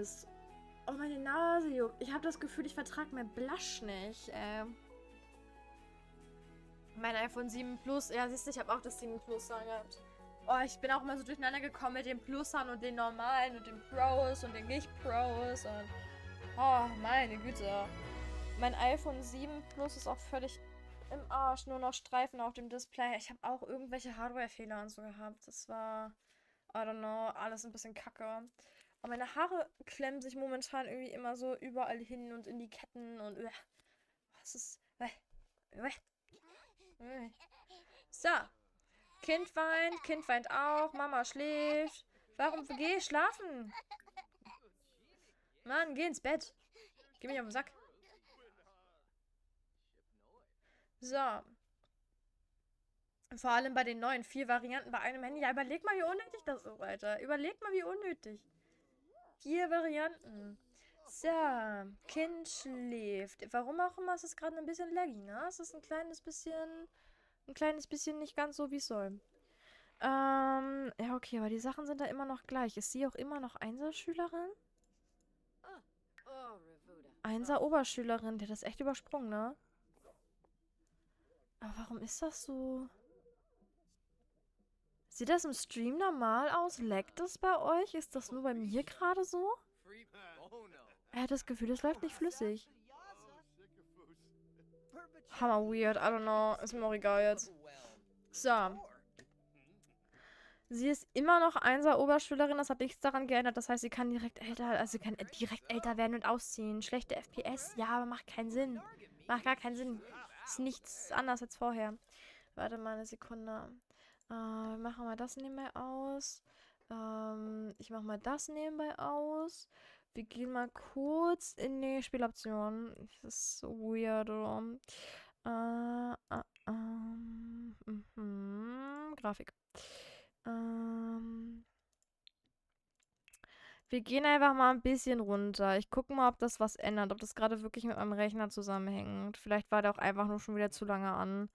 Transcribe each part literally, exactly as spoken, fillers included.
bist. Oh, meine Nase juckt. Ich habe das Gefühl, ich vertrage mein Blush nicht. Ähm. Mein iPhone sieben Plus. Ja, siehst du, ich habe auch das sieben Plus da gehabt. Oh, ich bin auch immer so durcheinander gekommen mit den Plusern und den normalen und den Pros und den Nicht-Pros und... Oh, meine Güte. Mein iPhone sieben Plus ist auch völlig im Arsch. Nur noch Streifen auf dem Display. Ich habe auch irgendwelche Hardware-Fehler und so gehabt. Das war... I don't know. Alles ein bisschen kacke. Und meine Haare klemmen sich momentan irgendwie immer so überall hin und in die Ketten und... Uh, was ist... Uh, uh, uh. So. Kind weint, Kind weint auch, Mama schläft. Warum geh schlafen? Mann, geh ins Bett. Geh mich auf den Sack. So. Vor allem bei den neuen vier Varianten bei einem Handy. Ja, überleg mal, wie unnötig das ist, Alter. Überleg mal, wie unnötig. Vier Varianten. So. Kind schläft. Warum auch immer ist es gerade ein bisschen laggy, ne? Es ist ein kleines bisschen... Ein kleines bisschen nicht ganz so, wie es soll. Ähm, ja, okay, aber die Sachen sind da immer noch gleich. Ist sie auch immer noch Einser-Schülerin? Einser-Oberschülerin. Der hat das echt übersprungen, ne? Aber warum ist das so? Sieht das im Stream normal aus? Laggt das bei euch? Ist das nur bei mir gerade so? Er hat das Gefühl, es läuft nicht flüssig. Hammer weird. I don't know. Ist mir auch egal jetzt. So. Sie ist immer noch Einser-Oberschülerin, das hat nichts daran geändert. Das heißt, sie kann direkt älter, also sie kann direkt älter werden und ausziehen. Schlechte F P S, ja, aber macht keinen Sinn. Macht gar keinen Sinn. Ist nichts anders als vorher. Warte mal eine Sekunde. Äh, wir machen mal das nebenbei aus. Ähm, ich mache mal das nebenbei aus. Wir gehen mal kurz in die Spieloptionen. Das ist so weird, oder? Äh, äh, ähm, mhm. Grafik. Ähm, wir gehen einfach mal ein bisschen runter. Ich gucke mal, ob das was ändert. Ob das gerade wirklich mit meinem Rechner zusammenhängt. Vielleicht war der auch einfach nur schon wieder zu lange an.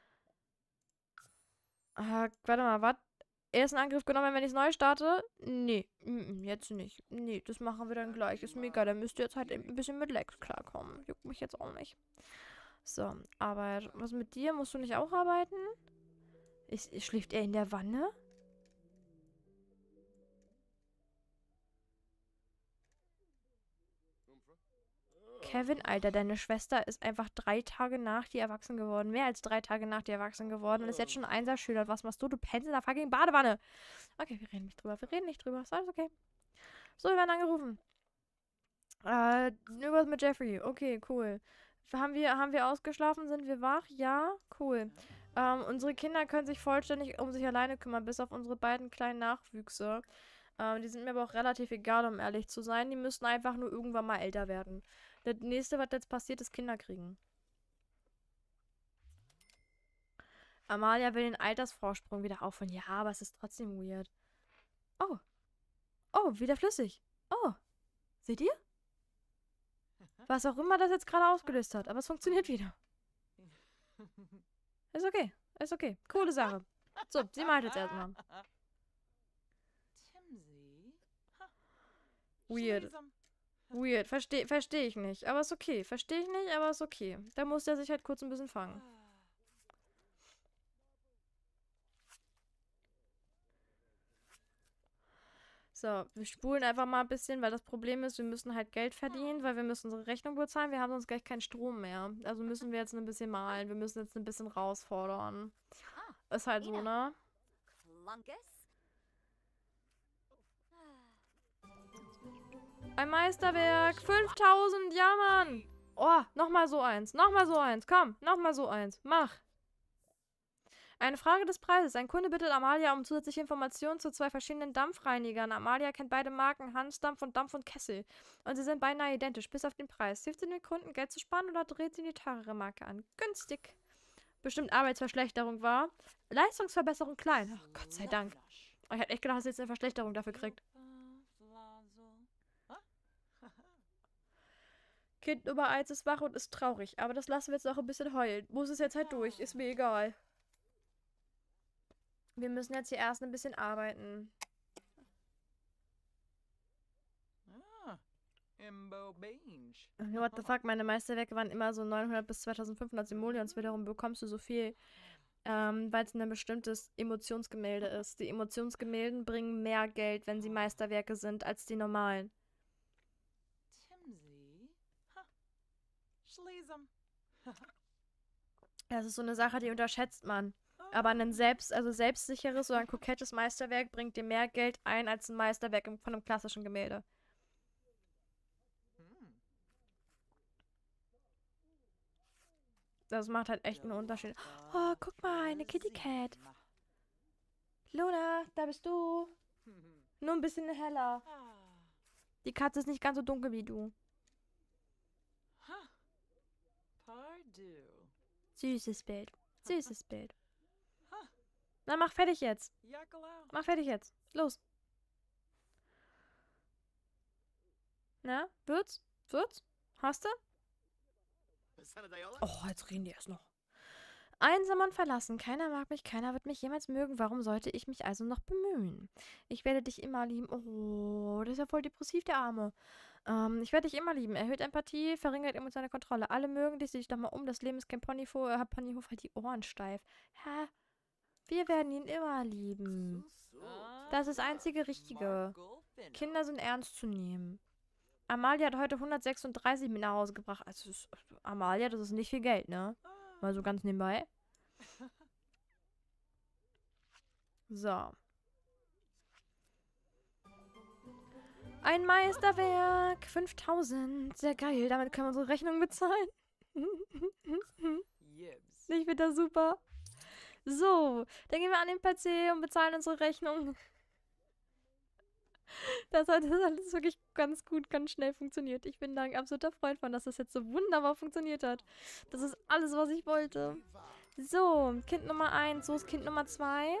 Ah, warte mal, was? Ersten Angriff genommen, wenn ich es neu starte? Nee, mm, jetzt nicht. Nee, das machen wir dann gleich. Ist mir egal, dann müsst ihr jetzt halt ein bisschen mit Lex klarkommen. Juckt mich jetzt auch nicht. So, Arbeit. Was mit dir? Musst du nicht auch arbeiten? Ist, schläft er in der Wanne? Kevin, Alter, deine Schwester ist einfach drei Tage nach dir erwachsen geworden. Mehr als drei Tage nach dir erwachsen geworden. Und ist jetzt schon ein Einserschüler. Was machst du? Du pennst in der fucking Badewanne. Okay, wir reden nicht drüber. Wir reden nicht drüber. Ist alles okay. So, wir werden angerufen. Äh, irgendwas mit Jeffrey. Okay, cool. Haben wir, haben wir ausgeschlafen? Sind wir wach? Ja? Cool. Ähm, unsere Kinder können sich vollständig um sich alleine kümmern, bis auf unsere beiden kleinen Nachwüchse. Ähm, die sind mir aber auch relativ egal, um ehrlich zu sein. Die müssen einfach nur irgendwann mal älter werden. Das nächste, was jetzt passiert, ist Kinder kriegen. Amalia will den Altersvorsprung wieder aufholen. Ja, aber es ist trotzdem weird. Oh. Oh, wieder flüssig. Oh. Seht ihr? Was auch immer das jetzt gerade ausgelöst hat. Aber es funktioniert wieder. Ist okay. Ist okay. Coole Sache. So, sie malt jetzt erstmal. Weird. Weird. Verstehe versteh ich nicht. Aber ist okay. Verstehe ich nicht, aber ist okay. Da muss der sich halt kurz ein bisschen fangen. So, wir spulen einfach mal ein bisschen, weil das Problem ist, wir müssen halt Geld verdienen, weil wir müssen unsere Rechnung bezahlen. Wir haben sonst gleich keinen Strom mehr. Also müssen wir jetzt ein bisschen malen. Wir müssen jetzt ein bisschen rausfordern. Ist halt so, ne? Ein Meisterwerk. fünftausend, ja, Mann. Oh, nochmal so eins. Nochmal so eins. Komm, nochmal so eins. Mach. Eine Frage des Preises. Ein Kunde bittet Amalia um zusätzliche Informationen zu zwei verschiedenen Dampfreinigern. Amalia kennt beide Marken, Hansdampf und Dampf und Kessel. Und sie sind beinahe identisch, bis auf den Preis. Hilft sie den Kunden, Geld zu sparen oder dreht sie die teurere Marke an? Günstig. Bestimmt Arbeitsverschlechterung war. Leistungsverbesserung klein. Oh, Gott sei Dank. Ich hätte echt gedacht, dass sie jetzt eine Verschlechterung dafür kriegt. Kind Nummer eins ist wach und ist traurig. Aber das lassen wir jetzt noch ein bisschen heulen. Muss es jetzt halt durch. Ist mir egal. Wir müssen jetzt hier erst ein bisschen arbeiten. What the fuck, meine Meisterwerke waren immer so neunhundert bis zweitausendfünfhundert Simoleons. Wiederum bekommst du so viel, ähm, weil es ein bestimmtes Emotionsgemälde ist. Die Emotionsgemälden bringen mehr Geld, wenn sie Meisterwerke sind, als die normalen. Das ist so eine Sache, die unterschätzt man. Aber ein selbst, also selbstsicheres oder ein kokettes Meisterwerk bringt dir mehr Geld ein als ein Meisterwerk von einem klassischen Gemälde. Das macht halt echt einen Unterschied. Oh, guck mal, eine Kitty Cat. Luna, da bist du. Nur ein bisschen heller. Die Katze ist nicht ganz so dunkel wie du. Süßes Bild. Süßes Bild. Na, mach fertig jetzt. Mach fertig jetzt. Los. Na, wird's? Wird's? Hast du? Oh, jetzt reden die erst noch. Einsam und verlassen. Keiner mag mich, keiner wird mich jemals mögen. Warum sollte ich mich also noch bemühen? Ich werde dich immer lieben. Oh, das ist ja voll depressiv, der Arme. Ähm, ich werde dich immer lieben. Erhöht Empathie, verringert emotionale Kontrolle. Alle mögen dich, sieh dich doch mal um. Das Leben ist kein Ponyhof, äh, Ponyhof, halt die Ohren steif. Hä? Wir werden ihn immer lieben. Das ist das einzige Richtige. Kinder sind ernst zu nehmen. Amalia hat heute hundertsechsunddreißig mit nach Hause gebracht. Also, das ist, Amalia, das ist nicht viel Geld, ne? Mal so ganz nebenbei. So. Ein Meisterwerk. fünftausend. Sehr geil. Damit können wir unsere Rechnung bezahlen. Ich finde das super. So. Dann gehen wir an den P C und bezahlen unsere Rechnung. Das hat das alles wirklich ganz gut, ganz schnell funktioniert. Ich bin da ein absoluter Freund von, dass das jetzt so wunderbar funktioniert hat. Das ist alles, was ich wollte. So, Kind Nummer eins. Wo ist Kind Nummer zwei?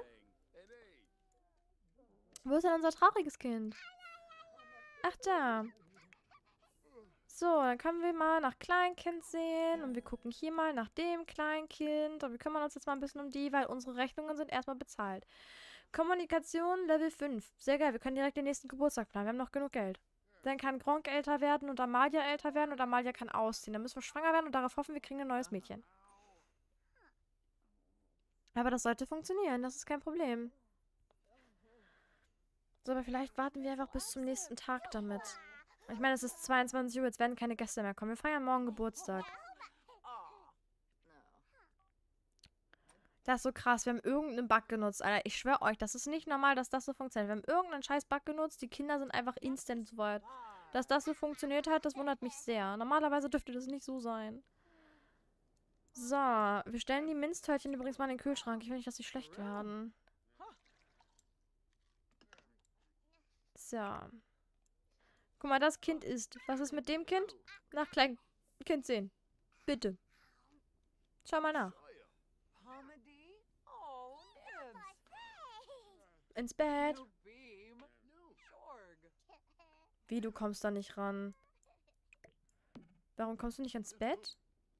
Wo ist denn unser trauriges Kind? Ach, da. So, dann können wir mal nach Kleinkind sehen. Und wir gucken hier mal nach dem Kleinkind. Und wir kümmern uns jetzt mal ein bisschen um die, weil unsere Rechnungen sind erstmal bezahlt. Kommunikation Level fünf. Sehr geil, wir können direkt den nächsten Geburtstag planen. Wir haben noch genug Geld. Dann kann Gronk älter werden und Amalia älter werden und Amalia kann ausziehen. Dann müssen wir schwanger werden und darauf hoffen, wir kriegen ein neues Mädchen. Aber das sollte funktionieren, das ist kein Problem. So, aber vielleicht warten wir einfach bis zum nächsten Tag damit. Ich meine, es ist zweiundzwanzig Uhr, jetzt werden keine Gäste mehr kommen. Wir feiern morgen Geburtstag. Das ist so krass. Wir haben irgendeinen Bug genutzt, Alter. Ich schwöre euch, das ist nicht normal, dass das so funktioniert. Wir haben irgendeinen scheiß Bug genutzt. Die Kinder sind einfach instant so weit. Dass das so funktioniert hat, das wundert mich sehr. Normalerweise dürfte das nicht so sein. So, wir stellen die Minztörtchen übrigens mal in den Kühlschrank. Ich will nicht, dass sie schlecht werden. So. Guck mal, das Kind ist. Was ist mit dem Kind? Nach Kleinkind sehen. Bitte. Schau mal nach. Ins Bett. Wie, du kommst da nicht ran? Warum kommst du nicht ins Bett?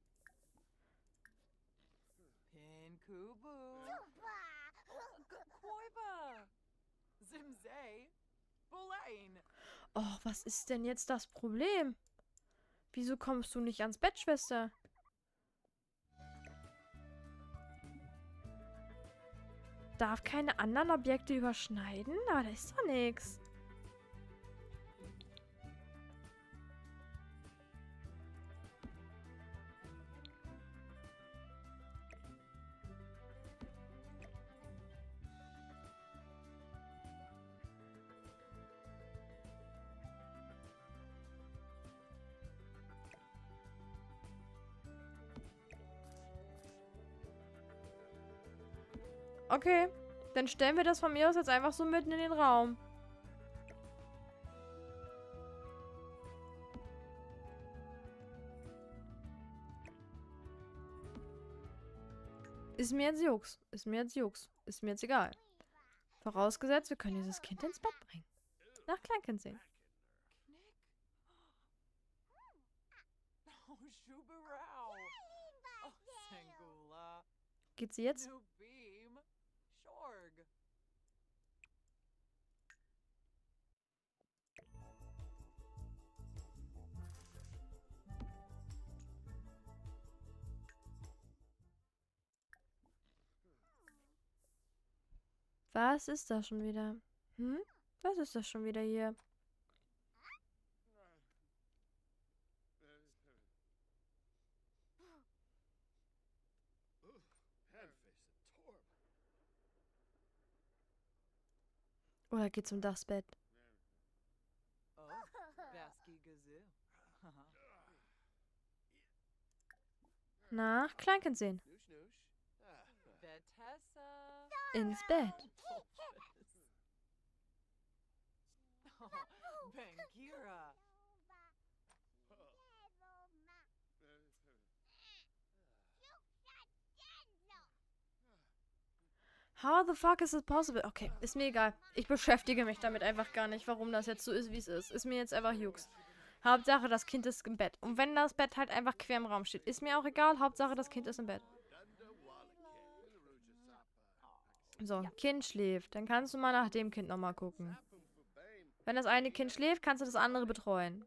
Oh, was ist denn jetzt das Problem? Wieso kommst du nicht ans Bett, Schwester? Darf keine anderen Objekte überschneiden? Aber da ist doch nichts. Okay, dann stellen wir das von mir aus jetzt einfach so mitten in den Raum. Ist mir jetzt Jux. Ist mir jetzt Jux. Ist mir jetzt egal. Vorausgesetzt, wir können dieses Kind ins Bett bringen. Nach Kleinkind sehen. Geht sie jetzt? Was ist das schon wieder? Hm? Was ist das schon wieder hier? Oder geht's um das Bett? Na, Kleinkind sehen. Ins Bett. How the fuck is it possible? Okay, ist mir egal. Ich beschäftige mich damit einfach gar nicht, warum das jetzt so ist, wie es ist. Ist mir jetzt einfach Jux. Hauptsache, das Kind ist im Bett. Und wenn das Bett halt einfach quer im Raum steht, ist mir auch egal. Hauptsache, das Kind ist im Bett. So, Kind schläft. Dann kannst du mal nach dem Kind nochmal gucken. Wenn das eine Kind schläft, kannst du das andere betreuen.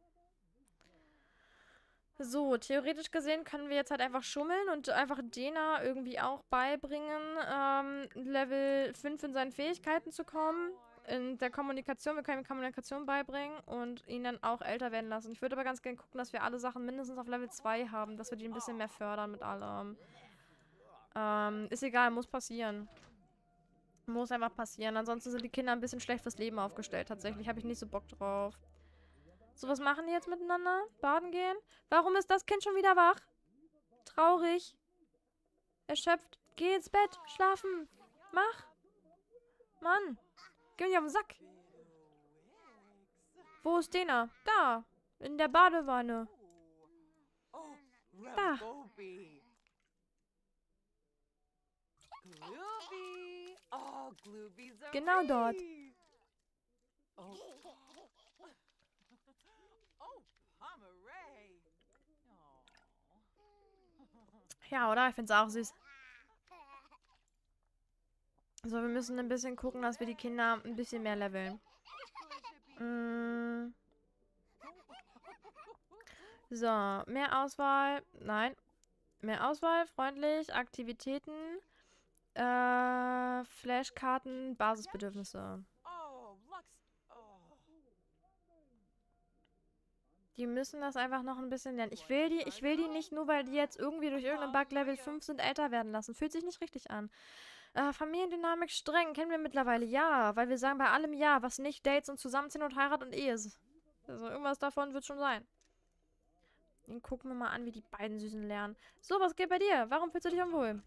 So, theoretisch gesehen können wir jetzt halt einfach schummeln und einfach Dena irgendwie auch beibringen, ähm, Level fünf in seinen Fähigkeiten zu kommen. In der Kommunikation, wir können ihm Kommunikation beibringen und ihn dann auch älter werden lassen. Ich würde aber ganz gerne gucken, dass wir alle Sachen mindestens auf Level zwei haben, dass wir die ein bisschen mehr fördern mit allem. Ähm, ist egal, muss passieren. Muss einfach passieren. Ansonsten sind die Kinder ein bisschen schlecht fürs Leben aufgestellt. Tatsächlich habe ich nicht so Bock drauf. So, was machen die jetzt miteinander? Baden gehen? Warum ist das Kind schon wieder wach? Traurig. Erschöpft. Geh ins Bett. Schlafen. Mach. Mann. Geh mir nicht auf den Sack. Wo ist Dena? Da. In der Badewanne. Da. Genau dort. Ja, oder? Ich find's auch süß. So, wir müssen ein bisschen gucken, dass wir die Kinder ein bisschen mehr leveln. Mm. So, mehr Auswahl. Nein. Mehr Auswahl, freundlich, Aktivitäten, äh, Flashkarten, Basisbedürfnisse. Die müssen das einfach noch ein bisschen lernen. Ich will die, ich will die nicht nur, weil die jetzt irgendwie durch irgendeinen Bug Level fünf sind, älter werden lassen. Fühlt sich nicht richtig an. Äh, Familiendynamik streng, kennen wir mittlerweile. Ja, weil wir sagen bei allem ja, was nicht Dates und Zusammenziehen und Heirat und Ehe ist. Also irgendwas davon wird schon sein. Dann gucken wir mal an, wie die beiden Süßen lernen. So, was geht bei dir? Warum fühlst du dich unwohl?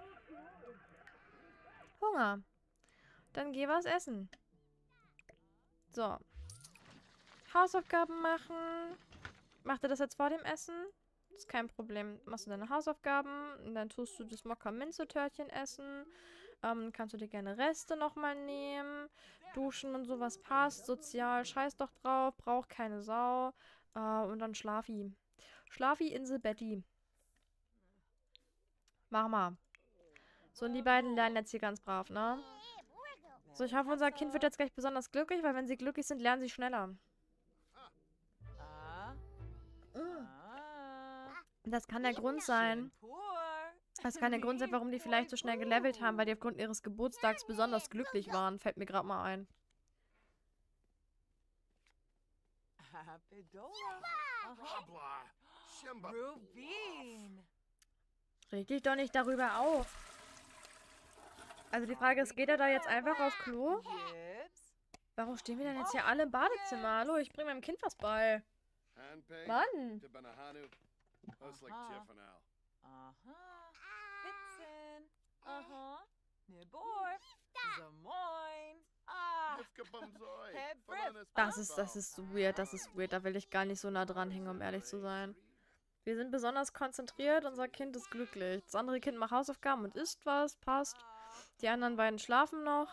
Hunger. Dann geh was essen. So. Hausaufgaben machen. Macht ihr das jetzt vor dem Essen? Das ist kein Problem. Machst du deine Hausaufgaben und dann tust du das Mokka-Minze-Törtchen essen. Ähm, kannst du dir gerne Reste nochmal nehmen. Duschen und sowas passt. Sozial, scheiß doch drauf. Braucht keine Sau. Äh, und dann Schlafi. Schlafi, Insel, Betty. Mach mal. So, und die beiden lernen jetzt hier ganz brav, ne? So, ich hoffe, unser Kind wird jetzt gleich besonders glücklich, weil wenn sie glücklich sind, lernen sie schneller. Das kann der Grund sein. Das kann der Grund sein, warum die vielleicht so schnell gelevelt haben, weil die aufgrund ihres Geburtstags besonders glücklich waren. Fällt mir gerade mal ein. Reg dich doch nicht darüber auf. Also die Frage ist, geht er da jetzt einfach auf Klo? Warum stehen wir denn jetzt hier alle im Badezimmer? Hallo, ich bringe meinem Kind was bei. Mann. Das ist, das ist weird, das ist weird. Da will ich gar nicht so nah dran hängen, um ehrlich zu sein. Wir sind besonders konzentriert, unser Kind ist glücklich. Das andere Kind macht Hausaufgaben und isst was, passt. Die anderen beiden schlafen noch.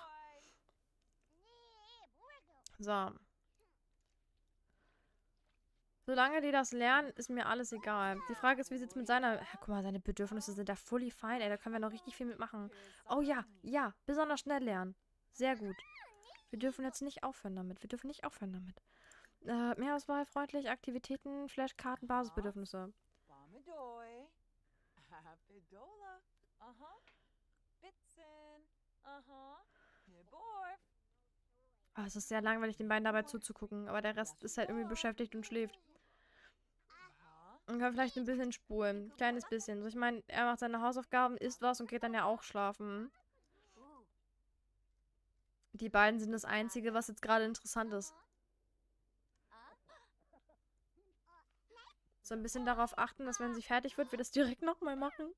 So. Solange die das lernen, ist mir alles egal. Die Frage ist, wie sieht es mit seiner... Ja, guck mal, seine Bedürfnisse sind da fully fine, ey. Da können wir noch richtig viel mitmachen. Oh ja, ja. Besonders schnell lernen. Sehr gut. Wir dürfen jetzt nicht aufhören damit. Wir dürfen nicht aufhören damit. Äh, Mehrauswahl, freundlich, Aktivitäten, Flashkarten, Basisbedürfnisse. Oh, es ist sehr langweilig, den beiden dabei zuzugucken. Aber der Rest ist halt irgendwie beschäftigt und schläft. Und kann vielleicht ein bisschen spulen. Kleines bisschen. So, ich meine, er macht seine Hausaufgaben, isst was und geht dann ja auch schlafen. Die beiden sind das Einzige, was jetzt gerade interessant ist. So ein bisschen darauf achten, dass wenn sie fertig wird, wir das direkt nochmal machen.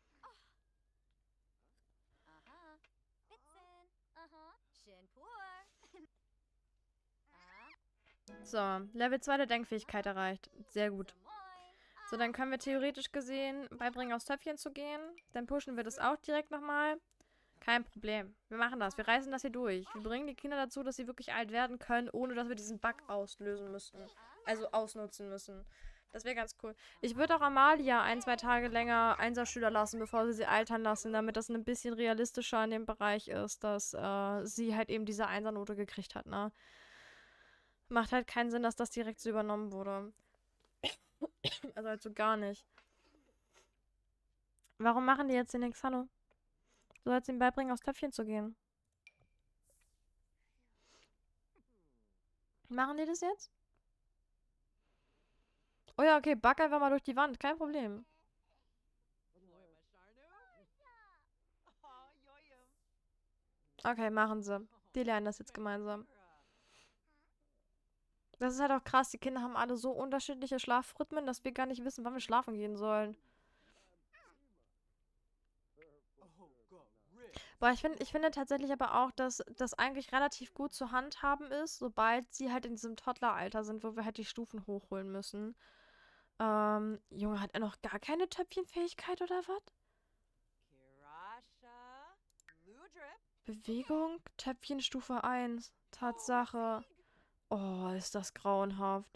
So, Level zwei der Denkfähigkeit erreicht. Sehr gut. So, dann können wir theoretisch gesehen beibringen, aufs Töpfchen zu gehen. Dann pushen wir das auch direkt nochmal. Kein Problem. Wir machen das. Wir reißen das hier durch. Wir bringen die Kinder dazu, dass sie wirklich alt werden können, ohne dass wir diesen Bug auslösen müssen. Also ausnutzen müssen. Das wäre ganz cool. Ich würde auch Amalia ein, zwei Tage länger Einserschüler lassen, bevor sie sie altern lassen, damit das ein bisschen realistischer in dem Bereich ist, dass äh, sie halt eben diese Einsernote gekriegt hat, ne? Macht halt keinen Sinn, dass das direkt so übernommen wurde. Also halt so gar nicht. Warum machen die jetzt den Xano? Du sollst ihm beibringen, aufs Töpfchen zu gehen. Machen die das jetzt? Oh ja, okay, back einfach mal durch die Wand, kein Problem. Okay, machen sie. Die lernen das jetzt gemeinsam. Das ist halt auch krass, die Kinder haben alle so unterschiedliche Schlafrhythmen, dass wir gar nicht wissen, wann wir schlafen gehen sollen. Boah, ich finde ich finde tatsächlich aber auch, dass das eigentlich relativ gut zu handhaben ist, sobald sie halt in diesem Toddleralter sind, wo wir halt die Stufen hochholen müssen. Ähm, Junge, hat er noch gar keine Töpfchenfähigkeit oder was? Bewegung, Töpfchen Stufe eins. Tatsache. Oh, ist das grauenhaft.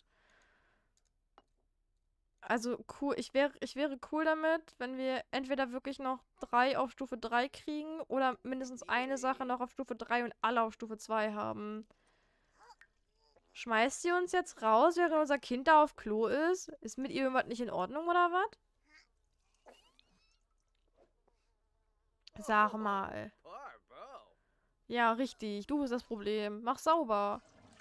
Also cool, ich wäre ich wäre cool damit, wenn wir entweder wirklich noch drei auf Stufe drei kriegen oder mindestens eine Sache noch auf Stufe drei und alle auf Stufe zwei haben. Schmeißt sie uns jetzt raus, während unser Kind da auf Klo ist? Ist mit ihr irgendwas nicht in Ordnung oder was? Sag mal. Ja, richtig. Du bist das Problem. Mach sauber.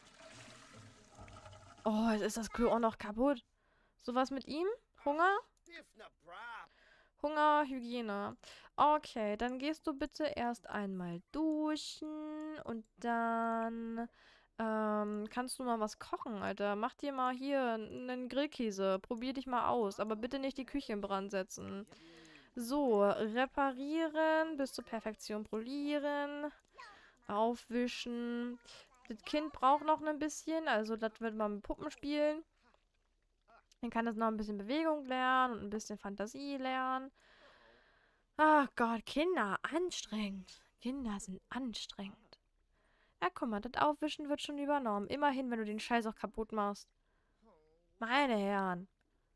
Oh, jetzt ist das Klo auch noch kaputt. Sowas mit ihm? Hunger? Hunger, Hygiene. Okay, dann gehst du bitte erst einmal duschen und dann ähm, kannst du mal was kochen, Alter. Mach dir mal hier einen Grillkäse. Probier dich mal aus, aber bitte nicht die Küche in Brand setzen. So, reparieren, bis zur Perfektion polieren, aufwischen. Das Kind braucht noch ein bisschen, also das wird mal mit Puppen spielen. Dann kann es noch ein bisschen Bewegung lernen und ein bisschen Fantasie lernen. Ach Gott, Kinder, anstrengend. Kinder sind anstrengend. Ja, guck mal, das Aufwischen wird schon übernommen. Immerhin, wenn du den Scheiß auch kaputt machst. Meine Herren.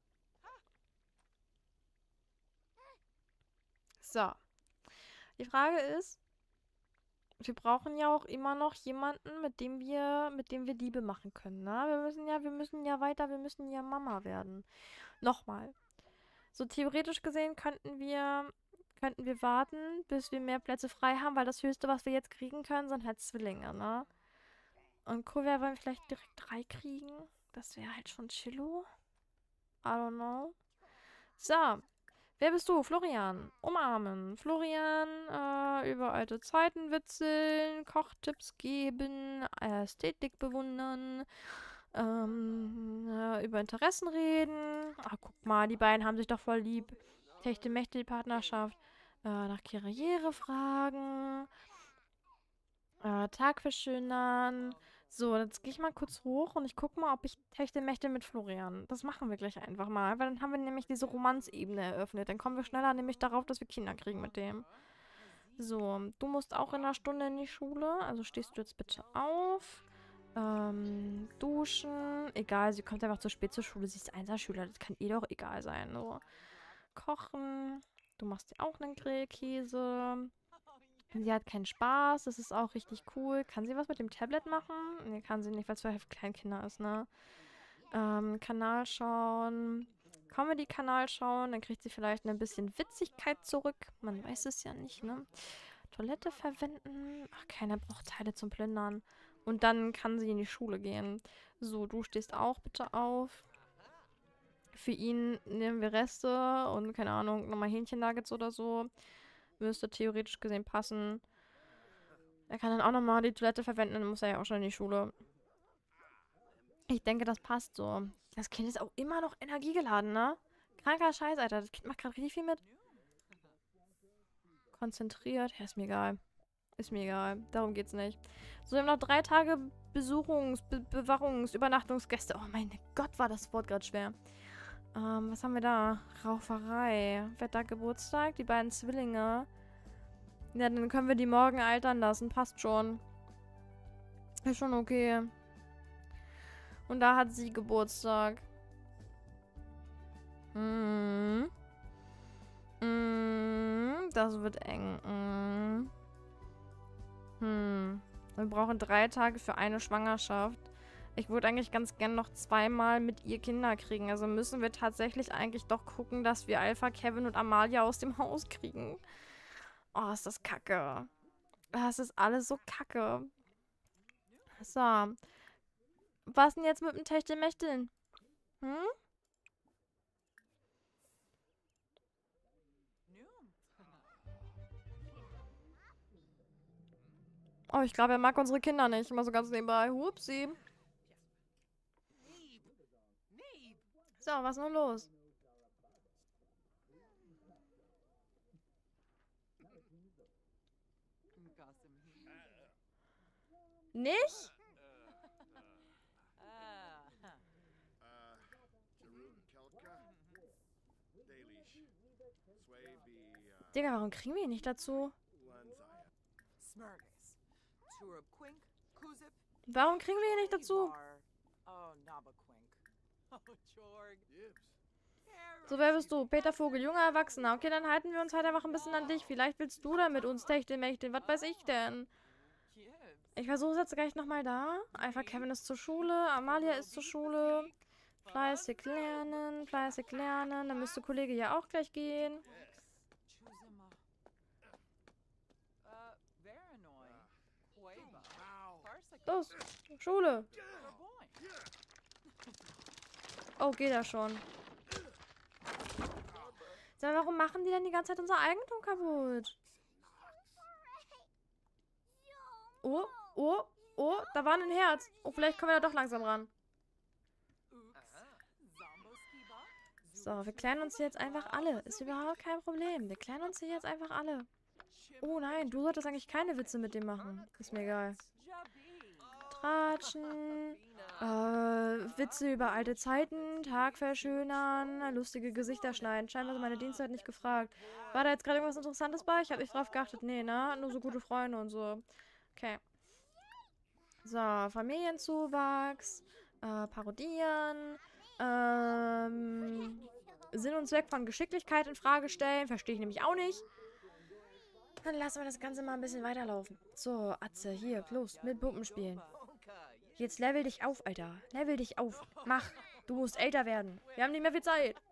So. Die Frage ist, wir brauchen ja auch immer noch jemanden, mit dem wir, mit dem wir Liebe machen können, ne? Wir müssen ja, wir müssen ja weiter, wir müssen ja Mama werden. Nochmal. So theoretisch gesehen könnten wir, könnten wir warten, bis wir mehr Plätze frei haben, weil das Höchste, was wir jetzt kriegen können, sind halt Zwillinge, ne? Und cool wäre, wenn wir vielleicht direkt drei kriegen. Das wäre halt schon chillo. I don't know. So. Wer bist du? Florian. Umarmen. Florian, äh, über alte Zeiten witzeln, Kochtipps geben, Ästhetik bewundern, ähm, äh, über Interessen reden. Ach, guck mal, die beiden haben sich doch voll lieb. Techte Mächte die Partnerschaft. Äh, nach Karriere fragen. Äh, Tag verschönern. So, jetzt gehe ich mal kurz hoch und ich gucke mal, ob ich Techte Mächte mit Florian. Das machen wir gleich einfach mal, weil dann haben wir nämlich diese Romanzebene eröffnet. Dann kommen wir schneller nämlich darauf, dass wir Kinder kriegen mit dem. So, du musst auch in einer Stunde in die Schule, also stehst du jetzt bitte auf. Ähm, duschen. Egal, sie kommt einfach zu spät zur Schule. Sie ist Einserschüler, das kann ihr doch egal sein. So. Kochen. Du machst dir auch einen Grillkäse. Sie hat keinen Spaß, das ist auch richtig cool. Kann sie was mit dem Tablet machen? Nee, kann sie nicht, weil es für Kleinkinder ist, ne? Ähm, Kanal schauen. Comedy-Kanal schauen, dann kriegt sie vielleicht ein bisschen Witzigkeit zurück. Man weiß es ja nicht, ne? Toilette verwenden. Ach, keiner braucht Teile zum Plündern. Und dann kann sie in die Schule gehen. So, du stehst auch bitte auf. Für ihn nehmen wir Reste und, keine Ahnung, nochmal Hähnchen-Nuggets oder so. Müsste theoretisch gesehen passen. Er kann dann auch nochmal die Toilette verwenden, dann muss er ja auch schon in die Schule. Ich denke, das passt so. Das Kind ist auch immer noch energiegeladen, ne? Kranker Scheiß, Alter. Das Kind macht gerade richtig viel mit. Konzentriert. Ja, ist mir egal. Ist mir egal. Darum geht's nicht. So, wir haben noch drei Tage Besuchungs-, Be Bewachungs-, Übernachtungsgäste. Oh mein Gott, war das Wort gerade schwer. Ähm, was haben wir da? Rauferei. Wer hat da Geburtstag? Die beiden Zwillinge. Ja, dann können wir die morgen altern lassen. Passt schon. Ist schon okay. Und da hat sie Geburtstag. Mhm. Mhm. Das wird eng. Mhm. Hm. Wir brauchen drei Tage für eine Schwangerschaft. Ich würde eigentlich ganz gern noch zweimal mit ihr Kinder kriegen. Also müssen wir tatsächlich eigentlich doch gucken, dass wir Alpha, Kevin und Amalia aus dem Haus kriegen. Oh, ist das kacke. Das ist alles so kacke. So. Was denn jetzt mit dem Techtelmechteln? Hm? Oh, ich glaube, er mag unsere Kinder nicht. Immer so ganz nebenbei. Hupsi. So, was ist nun los? Nicht? Digga, warum kriegen wir ihn nicht dazu? Warum kriegen wir ihn nicht dazu? So, wer bist du? Peter Vogel, junger Erwachsener. Okay, dann halten wir uns halt einfach ein bisschen an dich. Vielleicht willst du da mit uns Techtelmechteln. Was weiß ich denn? Ich versuche es jetzt gleich nochmal da. Alpha Kevin ist zur Schule. Amalia ist zur Schule. Fleißig lernen, fleißig lernen. Dann müsste Kollege ja auch gleich gehen. Los, Schule. Oh, geht er schon. Sag, warum machen die denn die ganze Zeit unser Eigentum kaputt? Oh, oh, oh, da war ein Herz. Oh, vielleicht kommen wir da doch langsam ran. So, wir klären uns hier jetzt einfach alle. Ist überhaupt kein Problem. Wir klären uns hier jetzt einfach alle. Oh nein, du solltest eigentlich keine Witze mit dem machen. Ist mir egal. Tratschen. Äh, Witze über alte Zeiten. Tag verschönern. Lustige Gesichter schneiden. Scheinbar sind meine Dienste halt nicht gefragt. War da jetzt gerade irgendwas Interessantes bei? Ich habe nicht drauf geachtet. Nee, ne? Nur so gute Freunde und so. Okay. So, Familienzuwachs. Äh, parodieren. Ähm... Sinn und Zweck von Geschicklichkeit in Frage stellen. Verstehe ich nämlich auch nicht. Dann lassen wir das Ganze mal ein bisschen weiterlaufen. So, Atze, hier, los, mit Puppen spielen. Jetzt level dich auf, Alter. Level dich auf. Mach. Du musst älter werden. Wir haben nicht mehr viel Zeit.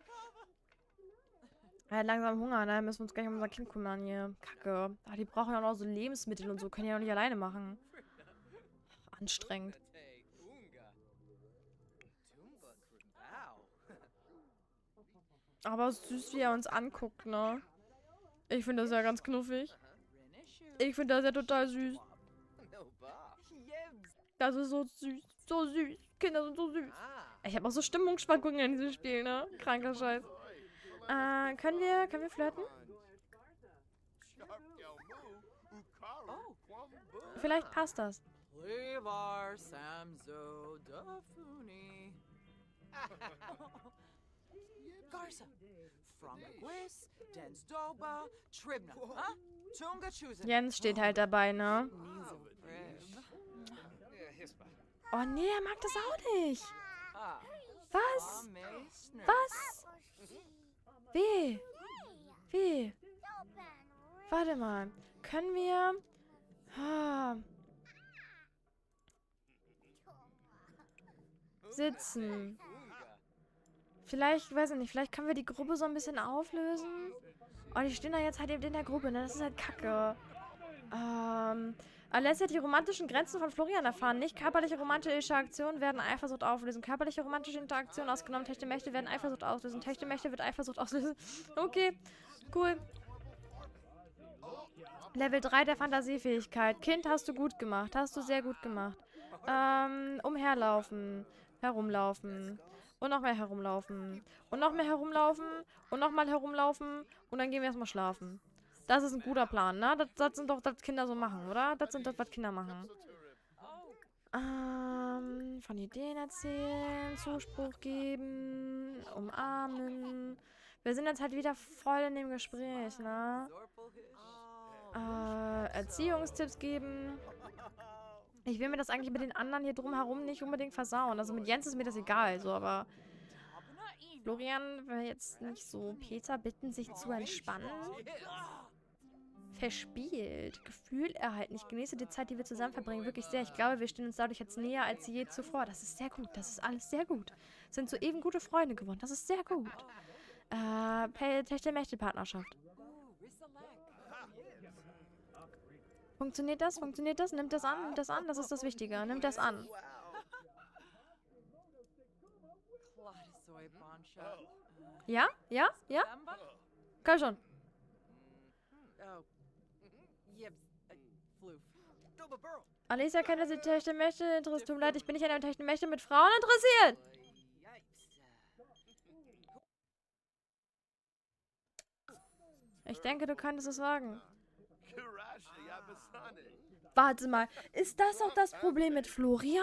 Er hat langsam Hunger, ne? Müssen wir uns gleich um unser Kind kümmern hier. Kacke. Ach, die brauchen ja auch noch so Lebensmittel und so. Können ja auch nicht alleine machen. Anstrengend. Aber süß, wie er uns anguckt, ne? Ich finde das ja ganz knuffig. Ich finde das ja total süß. Das ist so süß. So süß. Kinder sind so süß. Ich habe auch so Stimmungsschwankungen in diesem Spiel, ne? Kranker Scheiß. Äh, können wir, können wir flirten? Vielleicht passt das. Jens steht halt dabei, ne? Oh nee, er mag das auch nicht. Was? Was? Wie? Wie? Warte mal. Können wir... Ah. Sitzen. Vielleicht, weiß ich nicht, vielleicht können wir die Gruppe so ein bisschen auflösen. Oh, die stehen da jetzt halt eben in der Gruppe, ne? Das ist halt kacke. Ähm, Alessia hat die romantischen Grenzen von Florian erfahren. Nicht körperliche romantische Interaktionen werden Eifersucht auflösen. Körperliche romantische Interaktionen ausgenommen. Techtelmächte werden Eifersucht auslösen. Techtelmächte wird Eifersucht auslösen. Okay, cool. Level drei der Fantasiefähigkeit. Kind, hast du gut gemacht. Hast du sehr gut gemacht. Ähm, umherlaufen. Herumlaufen. Und noch mehr herumlaufen. Und noch mehr herumlaufen. Und nochmal herumlaufen. Und dann gehen wir erstmal schlafen. Das ist ein guter Plan, ne? Das, das sind doch, was Kinder so machen, oder? Das sind das, was Kinder machen. Ähm, von Ideen erzählen, Zuspruch geben, umarmen. Wir sind jetzt halt wieder voll in dem Gespräch, ne? Äh, Erziehungstipps geben. Ich will mir das eigentlich mit den anderen hier drumherum nicht unbedingt versauen. Also mit Jens ist mir das egal, so, aber Florian will jetzt nicht so Peter bitten, sich zu entspannen. Verspielt. Gefühl erhalten. Ich genieße die Zeit, die wir zusammen verbringen, wirklich sehr. Ich glaube, wir stehen uns dadurch jetzt näher als je zuvor. Das ist sehr gut. Das ist alles sehr gut. Sind soeben gute Freunde geworden. Das ist sehr gut. Äh, Techtelmächte-Partnerschaft. Funktioniert das? Funktioniert das? Nimmt das an? Nimmt das an? Das ist das Wichtige. Nimmt das an. Ja? Ja? Ja? Komm schon. Alessia kennt das die Techtelmächte interessiert. Tut mir leid, ich bin nicht an der Techtelmächte mit Frauen interessiert. Ich denke, du könntest es sagen. Warte mal, ist das auch das Problem mit Florian?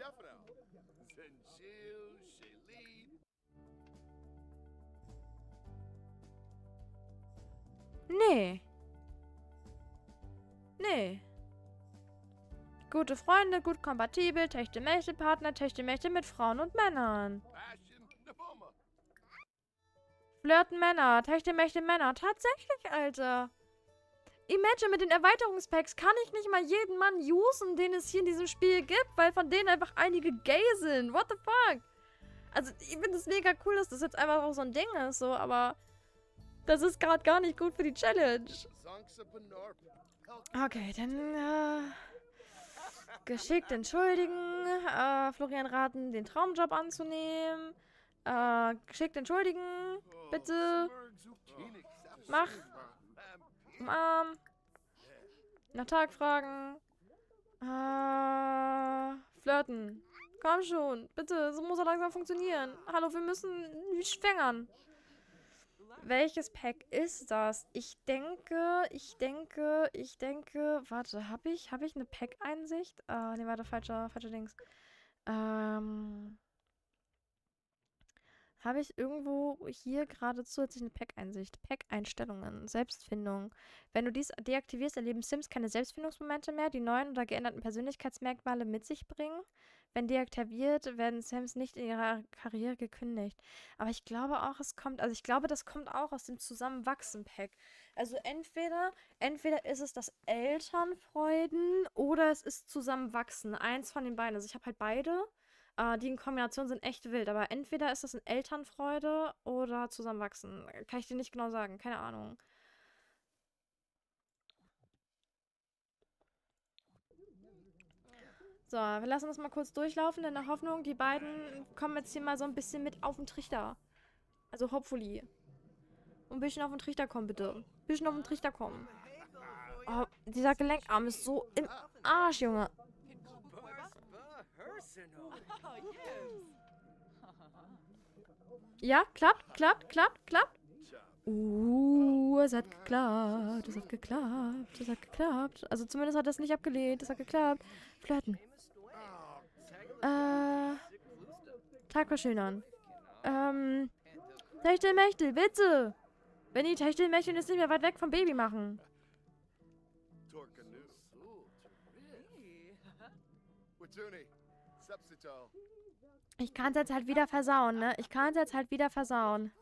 Nee. Nee. Gute Freunde, gut kompatibel, Techtelmächte-Partner, Techtelmächte mit Frauen und Männern. Flirten Männer, Techtelmächte Männer. Tatsächlich, Alter. Imagine, mit den Erweiterungspacks kann ich nicht mal jeden Mann usen, den es hier in diesem Spiel gibt, weil von denen einfach einige gay sind. What the fuck? Also, ich finde es mega cool, dass das jetzt einfach auch so ein Ding ist, so, aber das ist gerade gar nicht gut für die Challenge. Okay, dann, äh, geschickt entschuldigen, äh, Florian raten, den Traumjob anzunehmen, äh, geschickt entschuldigen, bitte, mach, umarm, nach Tag fragen, äh, flirten, komm schon, bitte, so muss er langsam funktionieren. Hallo, wir müssen schwängern. Welches Pack ist das? Ich denke, ich denke, ich denke, warte, habe ich, habe ich eine Pack-Einsicht? Ah, nee, warte, falscher, falscher Dings. Ähm, habe ich irgendwo hier gerade zusätzlich eine Pack-Einsicht? Pack-Einstellungen, Selbstfindung. Wenn du dies deaktivierst, erleben Sims keine Selbstfindungsmomente mehr, die neuen oder geänderten Persönlichkeitsmerkmale mit sich bringen. Wenn deaktiviert, werden Sims nicht in ihrer Karriere gekündigt. Aber ich glaube auch, es kommt, also ich glaube, das kommt auch aus dem Zusammenwachsen-Pack. Also entweder, entweder ist es das Elternfreuden oder es ist Zusammenwachsen. Eins von den beiden. Also ich habe halt beide. Äh, die in Kombination sind echt wild. Aber entweder ist das ein Elternfreude oder Zusammenwachsen. Kann ich dir nicht genau sagen. Keine Ahnung. So, wir lassen das mal kurz durchlaufen, in der Hoffnung, die beiden kommen jetzt hier mal so ein bisschen mit auf den Trichter. Also, hopefully. Ein bisschen auf den Trichter kommen, bitte. Ein bisschen auf den Trichter kommen. Oh, dieser Gelenkarm ist so im Arsch, Junge. Ja, klappt, klappt, klappt, klappt. Uh, es hat geklappt, es hat geklappt, es hat geklappt. Also zumindest hat das nicht abgelehnt, es hat geklappt. Flirten. Äh, Tag verschönern. Ähm, Techtelmechtel, bitte. Wenn die Techtelmechtel ist nicht mehr weit weg vom Baby machen. Ich kann es jetzt halt wieder versauen, ne? Ich kann es jetzt halt wieder versauen.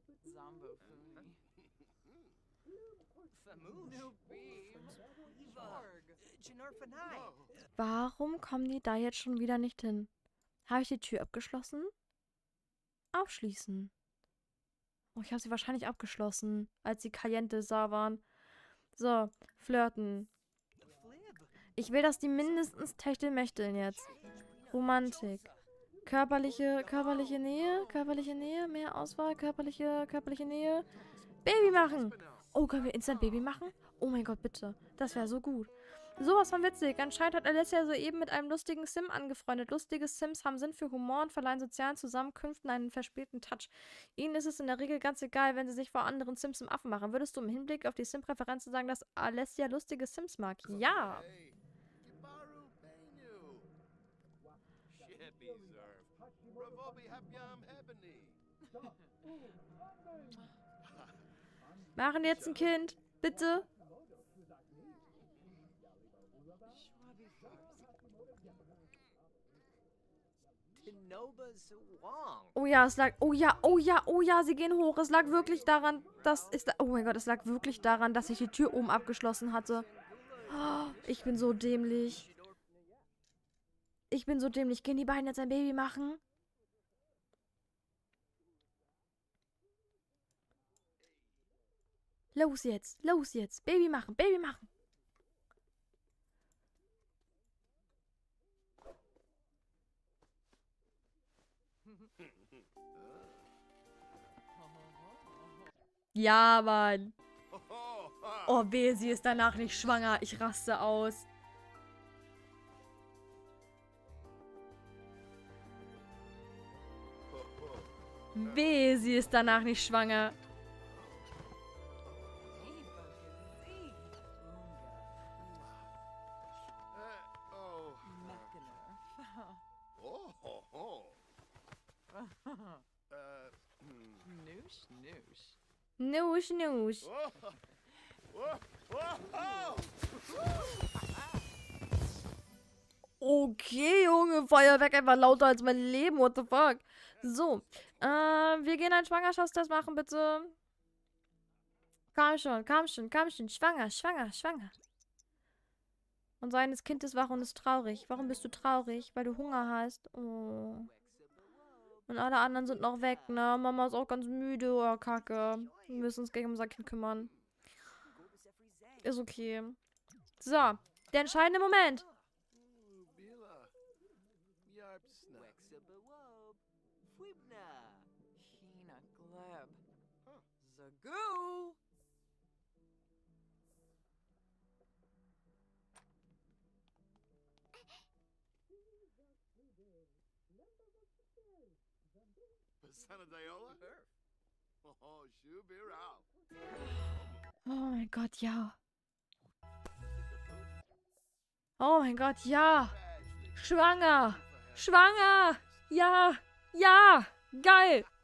Warum kommen die da jetzt schon wieder nicht hin? Habe ich die Tür abgeschlossen? Aufschließen. Oh, ich habe sie wahrscheinlich abgeschlossen, als die Calientes da waren. So, flirten. Ich will, dass die mindestens Techtelmechteln jetzt. Romantik. Körperliche, körperliche Nähe, körperliche Nähe, mehr Auswahl, körperliche, körperliche Nähe. Baby machen! Oh, können wir instant Baby machen? Oh mein Gott, bitte. Das wäre so gut. Sowas von witzig. Anscheinend hat Alessia soeben mit einem lustigen Sim angefreundet. Lustige Sims haben Sinn für Humor und verleihen sozialen Zusammenkünften einen verspielten Touch. Ihnen ist es in der Regel ganz egal, wenn sie sich vor anderen Sims im Affen machen. Würdest du im Hinblick auf die Sim-Präferenzen sagen, dass Alessia lustige Sims mag? Ja! Machen jetzt ein Kind. Bitte. Oh ja, es lag... Oh ja, oh ja, oh ja, sie gehen hoch. Es lag wirklich daran, dass... Ich, oh mein Gott, es lag wirklich daran, dass ich die Tür oben abgeschlossen hatte. Oh, ich bin so dämlich. Ich bin so dämlich. Können die beiden jetzt ein Baby machen? Los jetzt, los jetzt. Baby machen, Baby machen. Ja, Mann. Oh, wehe, sie ist danach nicht schwanger. Ich raste aus. Wehe, sie ist danach nicht schwanger. Nusch, nusch. Okay, Junge, Feuerwerk einfach lauter als mein Leben, what the fuck. So, äh, wir gehen einen Schwangerschaftstest machen, bitte. Komm schon, komm schon, komm schon, schwanger, schwanger, schwanger. Und seines Kind ist wach und ist traurig. Warum bist du traurig? Weil du Hunger hast. Oh. Und alle anderen sind noch weg, ne? Mama ist auch ganz müde. Oh, Kacke. Wir müssen uns gleich um unser Kind kümmern. Ist okay. So, der entscheidende Moment. Oh mein Gott, ja. Oh mein Gott, ja. Schwanger. Schwanger. Ja. Ja. Geil.